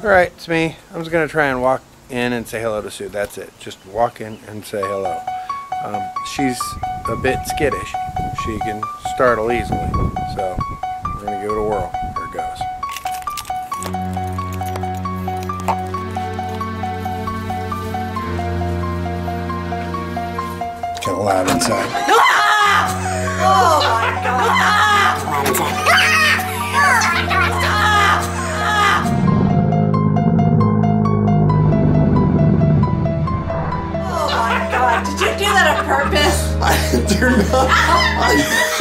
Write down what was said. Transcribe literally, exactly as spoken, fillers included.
Alright, it's me. I'm just going to try and walk in and say hello to Sue. That's it. Just walk in and say hello. Um, she's a bit skittish. She can startle easily. So, we're going to give it a whirl. Here it goes. It's kind of loud inside. Oh my God! Loud inside. Did you do that on purpose? I do not.